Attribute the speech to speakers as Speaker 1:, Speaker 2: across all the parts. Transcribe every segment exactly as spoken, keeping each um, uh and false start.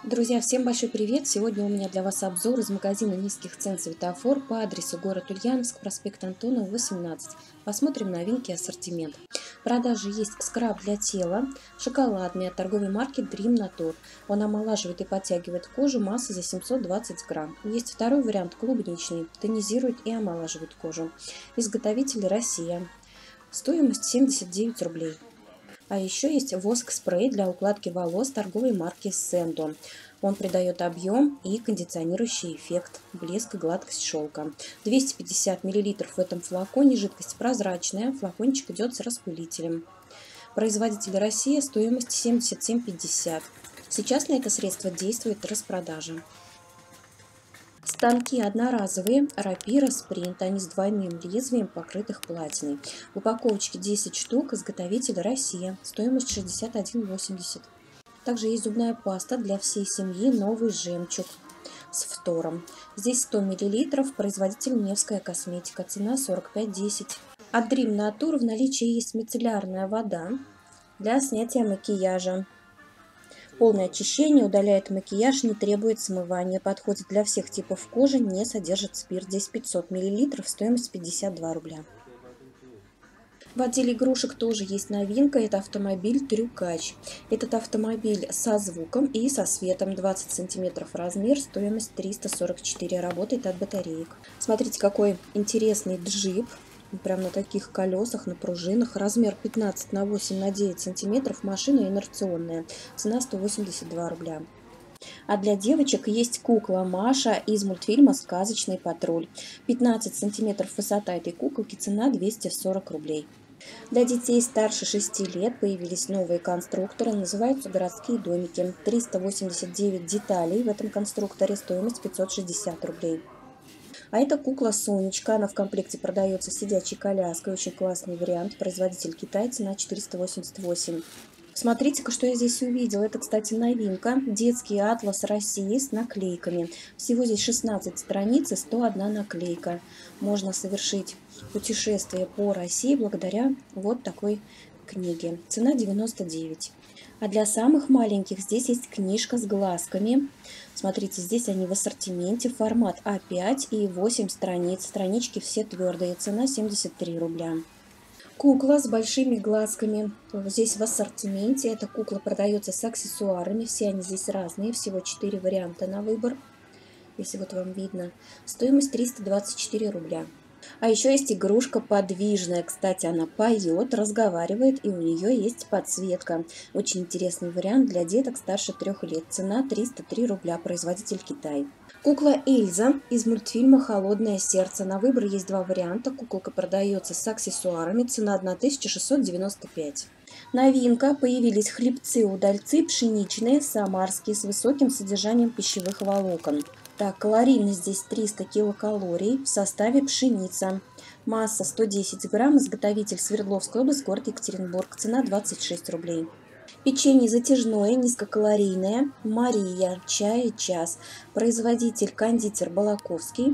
Speaker 1: Друзья, всем большой привет! Сегодня у меня для вас обзор из магазина низких цен «Светофор» по адресу город Ульяновск, проспект Антонова, восемнадцать. Посмотрим новинки ассортимента. В продаже есть скраб для тела, шоколадный от торговой марки Dream Natur. Он омолаживает и подтягивает кожу, масса за семьсот двадцать грамм. Есть второй вариант клубничный, тонизирует и омолаживает кожу. Изготовитель Россия. Стоимость семьдесят девять рублей. А еще есть воск-спрей для укладки волос торговой марки Sendo. Он придает объем и кондиционирующий эффект, блеск и гладкость шелка. двести пятьдесят миллилитров в этом флаконе, жидкость прозрачная, флакончик идет с распылителем. Производитель Россия, стоимость семьдесят семь пятьдесят. Сейчас на это средство действует распродажа. Станки одноразовые, рапира, спринт, они с двойным лезвием, покрытых платиной. В упаковочке десять штук, изготовитель Россия, стоимость шестьдесят один восемьдесят. Также есть зубная паста для всей семьи «Новый жемчуг» с фтором. Здесь сто миллилитров, производитель Невская косметика, цена сорок пять десять. От Dream Natur в наличии есть мицеллярная вода для снятия макияжа. Полное очищение, удаляет макияж, не требует смывания, подходит для всех типов кожи, не содержит спирт. Здесь пятьсот миллилитров, стоимость пятьдесят два рубля. В отделе игрушек тоже есть новинка, это автомобиль Трюкач. Этот автомобиль со звуком и со светом, двадцать сантиметров размер, стоимость триста сорок четыре, работает от батареек. Смотрите, какой интересный джип. Прям на таких колесах, на пружинах. Размер пятнадцать на восемь на девять сантиметров. Машина инерционная. Цена сто восемьдесят два рубля. А для девочек есть кукла Маша из мультфильма «Сказочный патруль». пятнадцать сантиметров высота этой куколки. Цена двести сорок рублей. Для детей старше шести лет появились новые конструкторы. Называются городские домики. триста восемьдесят девять деталей в этом конструкторе. Стоимость пятьсот шестьдесят рублей. А это кукла Сонечка, она в комплекте продается с сидячей коляской, очень классный вариант, производитель Китай, цена четыреста восемьдесят восемь. Смотрите-ка, что я здесь увидела, это, кстати, новинка, детский атлас России с наклейками. Всего здесь шестнадцать страниц и сто одна наклейка. Можно совершить путешествие по России благодаря вот такой книге. Цена девяносто девять. А для самых маленьких здесь есть книжка с глазками. Смотрите, здесь они в ассортименте. Формат а пять и восемь страниц. Странички все твердые. Цена семьдесят три рубля. Кукла с большими глазками. Здесь в ассортименте. Эта кукла продается с аксессуарами. Все они здесь разные. Всего четыре варианта на выбор. Если вот вам видно. Стоимость триста двадцать четыре рубля. А еще есть игрушка подвижная. Кстати, она поет, разговаривает, и у нее есть подсветка. Очень интересный вариант для деток старше трех лет. Цена триста три рубля. Производитель Китай. Кукла Эльза из мультфильма «Холодное сердце». На выбор есть два варианта. Куколка продается с аксессуарами. Цена тысяча шестьсот девяносто пять. Новинка. Появились хлебцы-удальцы пшеничные, самарские, с высоким содержанием пищевых волокон. Так, калорийность здесь триста килокалорий, в составе пшеница. Масса сто десять грамм, изготовитель Свердловская область, город Екатеринбург. Цена двадцать шесть рублей. Печенье затяжное, низкокалорийное, Мария, чай и час. Производитель кондитер Балаковский.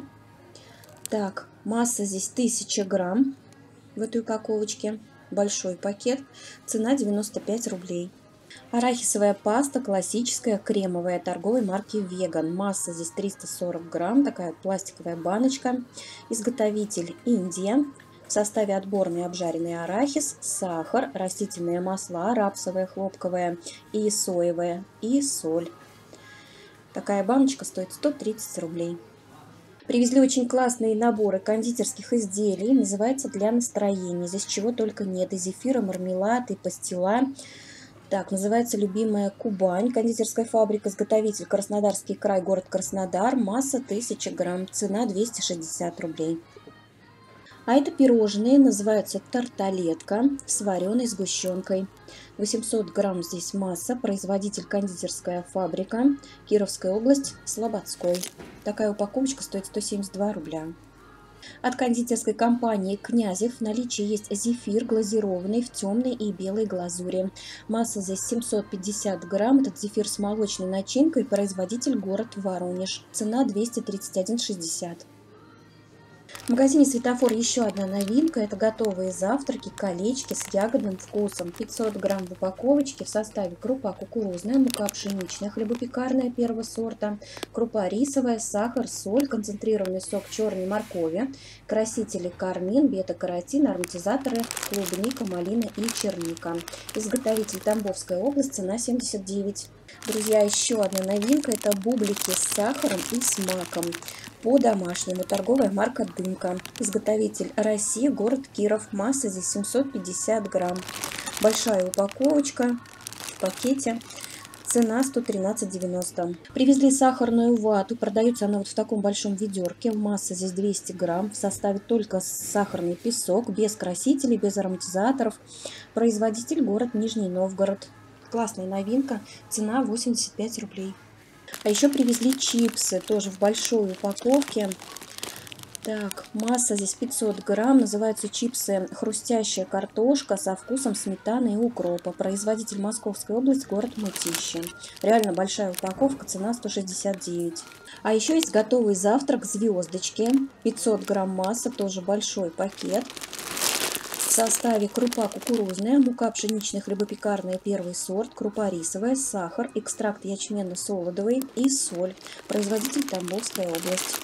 Speaker 1: Так, масса здесь тысяча грамм в этой упаковочке. Большой пакет. Цена девяносто пять рублей. Арахисовая паста классическая, кремовая, торговой марки Веган. Масса здесь триста сорок грамм, такая пластиковая баночка. Изготовитель Индия. В составе отборный обжаренный арахис, сахар, растительные масла, рапсовое, хлопковое и соевое, и соль. Такая баночка стоит сто тридцать рублей. Привезли очень классные наборы кондитерских изделий. Называется «Для настроения». Здесь чего только нет. И зефира, мармелад, и пастила. Так, называется «Любимая Кубань». Кондитерская фабрика, изготовитель Краснодарский край, город Краснодар. Масса тысяча грамм. Цена двести шестьдесят рублей. А это пирожные, называются тарталетка с вареной сгущенкой. восемьсот грамм здесь масса. Производитель кондитерская фабрика, Кировская область, Слободской. Такая упаковочка стоит сто семьдесят два рубля. От кондитерской компании Князев в наличии есть зефир глазированный в темной и белой глазури. Масса здесь семьсот пятьдесят грамм. Этот зефир с молочной начинкой. Производитель город Воронеж. Цена двести тридцать один шестьдесят. В магазине «Светофор» еще одна новинка. Это готовые завтраки, колечки с ягодным вкусом. пятьсот грамм в упаковочке. В составе крупа кукурузная, мука пшеничная, хлебопекарная первого сорта, крупа рисовая, сахар, соль, концентрированный сок черной моркови, красители кармин, бета-каротин, ароматизаторы, клубника, малина и черника. Изготовитель Тамбовская область, цена семьдесят девять. Друзья, еще одна новинка. Это бублики с сахаром и с маком. По-домашнему. Торговая марка «Дымка». Изготовитель Россия, город Киров. Масса здесь семьсот пятьдесят грамм. Большая упаковочка в пакете. Цена сто тринадцать девяносто. Привезли сахарную вату. Продается она вот в таком большом ведерке. Масса здесь двести грамм. В составе только сахарный песок, без красителей, без ароматизаторов. Производитель город Нижний Новгород. Классная новинка. Цена восемьдесят пять рублей. А еще привезли чипсы, тоже в большой упаковке. Так, масса здесь пятьсот грамм. Называются чипсы «Хрустящая картошка» со вкусом сметаны и укропа. Производитель Московская область, город Мытищи. Реально большая упаковка, цена сто шестьдесят девять. А еще есть готовый завтрак «Звездочки». пятьсот грамм масса, тоже большой пакет. В составе крупа кукурузная, мука пшеничная, хлебопекарная первый сорт, крупа рисовая, сахар, экстракт ячменно-солодовый и соль. Производитель Тамбовская область.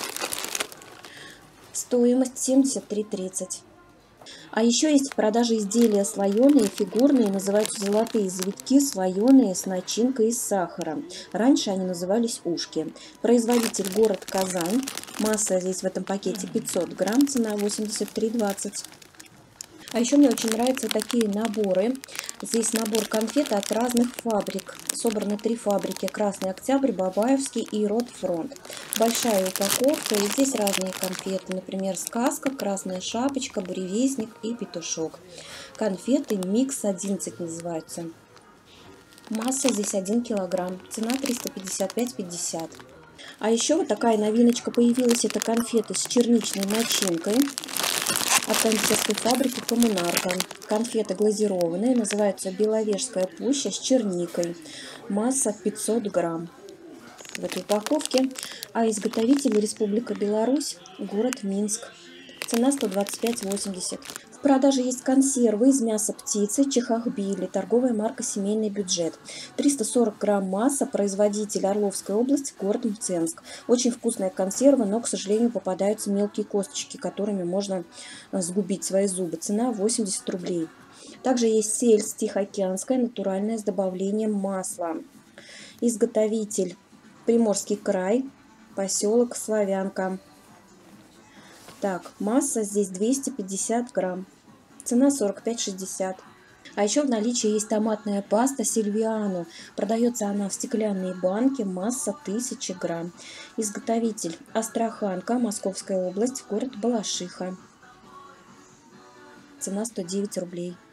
Speaker 1: Стоимость семьдесят три тридцать. А еще есть в продаже изделия слоеные, фигурные, называются золотые завитки, слоеные с начинкой из сахара. Раньше они назывались ушки. Производитель город Казань. Масса здесь в этом пакете пятьсот грамм, цена восемьдесят три двадцать. А еще мне очень нравятся такие наборы. Здесь набор конфет от разных фабрик. Собраны три фабрики: Красный Октябрь, Бабаевский и Ротфронт. Большая упаковка. И здесь разные конфеты. Например, Сказка, Красная Шапочка, Буревестник и Петушок. Конфеты Микс одиннадцать называются. Масса здесь один килограмм. Цена триста пятьдесят пять пятьдесят. А еще вот такая новиночка появилась. Это конфеты с черничной начинкой. От кондитерской фабрики «Коммунарка». Конфеты глазированные, называются «Беловежская пуща» с черникой. Масса пятьсот грамм в этой упаковке. А изготовитель Республика Беларусь, город Минск. Цена сто двадцать пять восемьдесят. В продаже есть консервы из мяса птицы Чехахбили, торговая марка «Семейный бюджет». триста сорок грамм масса, производитель Орловская область, город Мценск. Очень вкусная консерва, но, к сожалению, попадаются мелкие косточки, которыми можно сгубить свои зубы. Цена восемьдесят рублей. Также есть сельдь тихоокеанская, натуральная, с добавлением масла. Изготовитель Приморский край, поселок Славянка. Так, масса здесь двести пятьдесят грамм. Цена сорок пять шестьдесят. А еще в наличии есть томатная паста Сильвиано. Продается она в стеклянной банке. Масса тысяча грамм. Изготовитель Астраханка, Московская область, город Балашиха. Цена сто девять рублей.